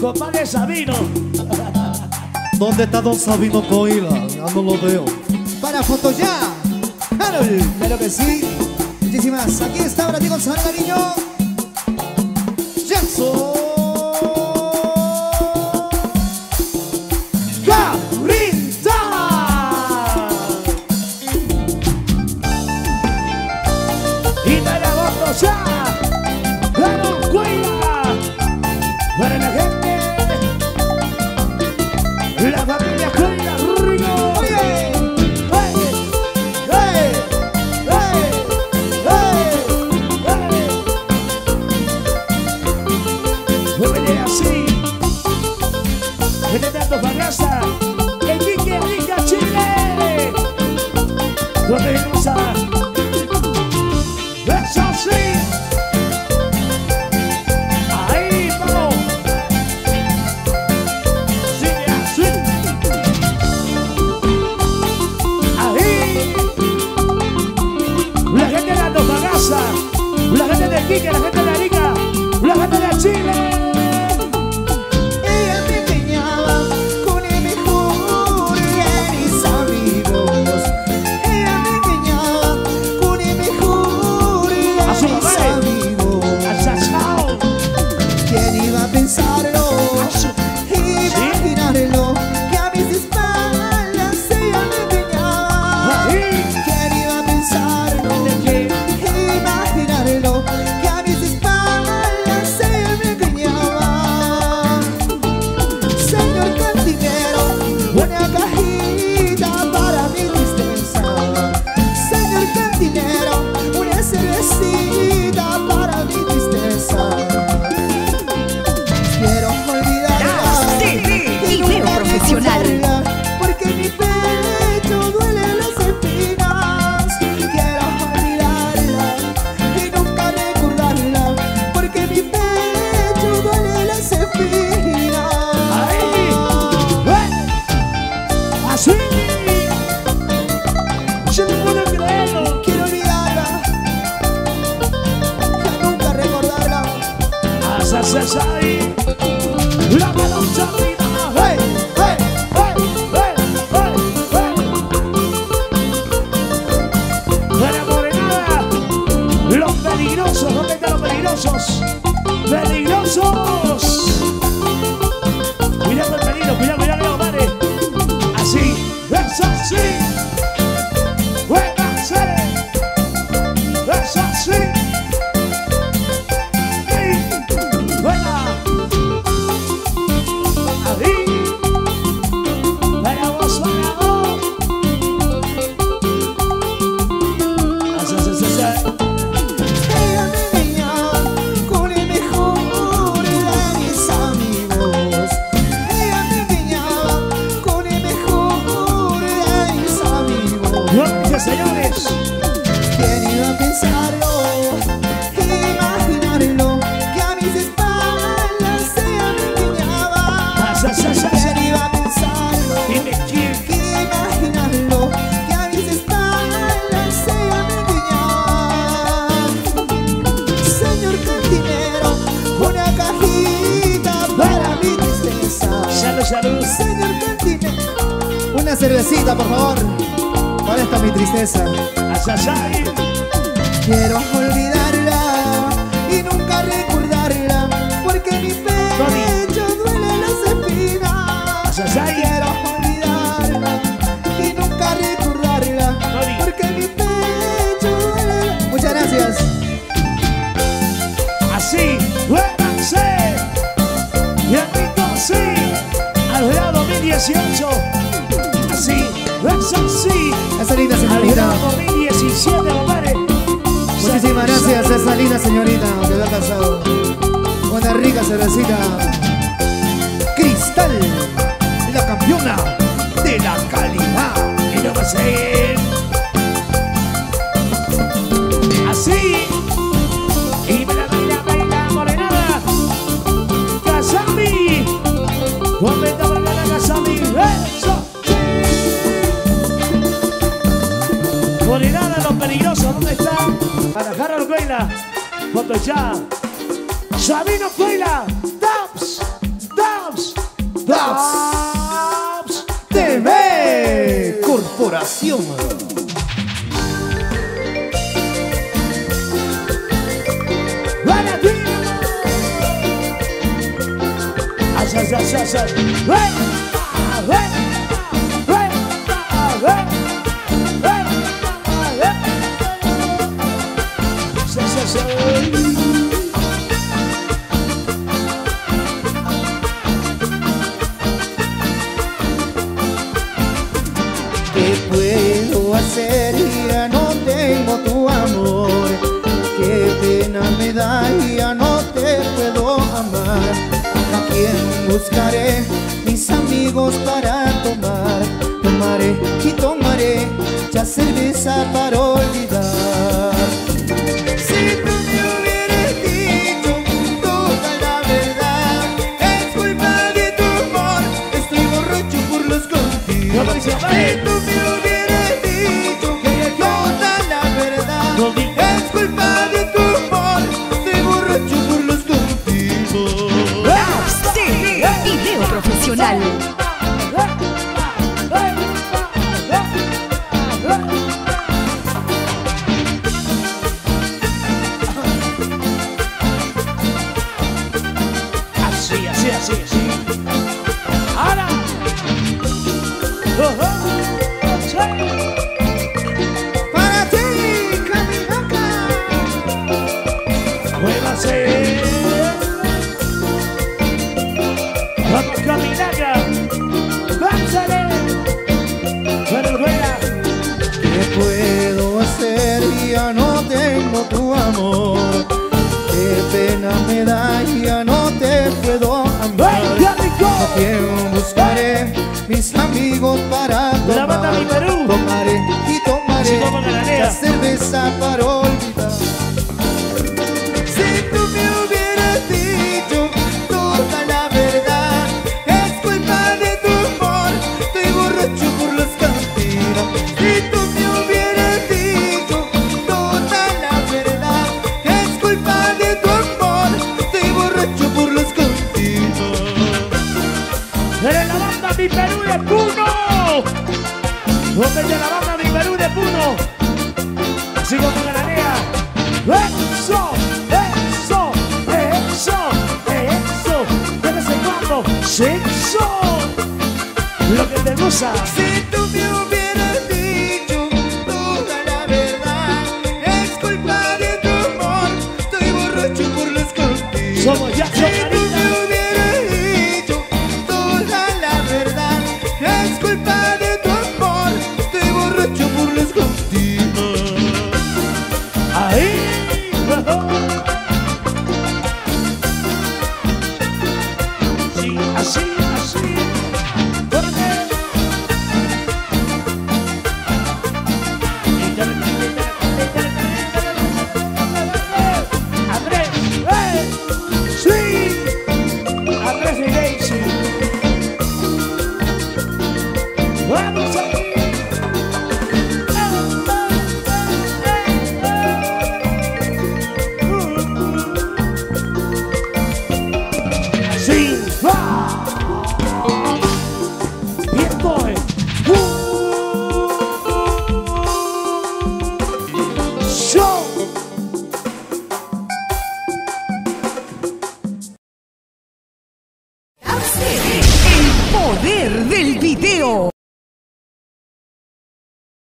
compadre Sabino. ¿Dónde está don Sabino Coila? Ya no lo veo. Para foto ya. Claro que sí. Muchísimas. Aquí está ahora con San Cariño. Jackson. Cabrita. Y para votos ya. Claro, Cuela. Para la gente. La familia Cuela, Rico. Así, vete dando bagaza, el Quique Rica Chile, donde vamos a eso sí, ahí vamos, sigue así, ahí, la gente dando bagaza, la gente de Quique, la gente de Arica, la gente de Chile. Pensarlo, imaginarlo, que a mis espaldas ella me empeñaba. ¿Quién iba a pensarlo? Imaginarlo, que a mis espaldas ella me empeñaba. Señor cantinero, una cajita para mi tristeza. Señor cantinero, una cervecita para mi tristeza. Porque mi pecho duele las espinas. Quiero olvidarla y nunca recordarla. Porque mi pecho duele las espinas. Ahí, así. Yo no puedo creerlo. Quiero olvidarla y nunca recordarla. Así. La meloncha viva. Hey. ¿Dónde están los peligrosos? ¡Peligrosos! Cuidado el peligro, cuidado, vale. Así, eso sí. ¡Juégase! Eso sí. ¡Buena! Ahí. Vamos, vamos. Así. Señores, ¿quién iba a pensarlo? Imaginarlo, que a mis espaldas ella me empeñaba. ¿Quién iba a pensarlo? Imaginarlo, que a mis espaldas ella me empeñaba. Señor cantinero, una cajita para mi tristeza. Salud. Señor cantinero, una cervecita, por favor. Para esta mi tristeza. Quiero olvidarla y nunca recordarla. Porque mi pecho duele las espinas. Quiero olvidarla y nunca recordarla. Porque mi pecho duele. Muchas gracias. Así, duérmanse. Bien rico, sí. Al verano 2018. Así, eso sí. Esa linda señorita. Al 2017, compadre. Muchísimas gracias a esa linda señorita que me ha casado. Una rica cervecita. Cristal, la campeona de la calidad. Y no va a ser así. Y baila, morenada. Casami. Momento bailando Casami. Eso. Morenada, los peligrosos. ¿Dónde están? Para Harold Cuela. Foto ya. Sabino Cuela. Taps. Pasión. Para ti. ¿Qué puedo hacer? Ya no tengo tu amor. Qué pena me da, ya no te puedo amar. ¿A quién buscaré? Mis amigos para tomar. Tomaré y tomaré ya cerveza para olvidar. Si tú me hubieras dicho toda la verdad, es culpa de tu amor, estoy borracho por los contigo. Si tú me hubieras dicho toda la verdad, es culpa de tu amor, estoy borracho por los contigo. Video profesional. Así. Ahora. Para ti, Caminaca. Muévase. Vamos, Caminaca. Vánzale. Rueda. ¿Qué puedo hacer? Ya no tengo tu amor. Qué pena me da, ya no te puedo amar. ¿A quién buscaré? Mis amigos para La banda tomar. Mi Perú. Tomaré y tomaré Si toman la granea. cerveza para olvidar. Si tú me hubieras dicho toda la verdad, es culpa de tu amor, estoy borracho por las cantinas. Si tú me hubieras dicho toda la verdad, es culpa de tu amor, estoy borracho por las cantinas. Eres la banda Mi Perú de Puno. ¿Dónde está la banda Mi Perú de Puno? Así como granea. Eso. De vez en cuando. Sexo. Lo que te gusta. Si tú me hubieras dicho toda la verdad, es culpa de tu amor, estoy borracho por las cantinas. Somos ya Si tú me hubieras dicho toda la verdad, es culpa de tu amor, estoy borracho por las cantinas. Ahí. Sí, así. Andrés, sí. Andrés y Daisy. Vamos aquí. Sí, va. Bien, boy. Show. El poder del video.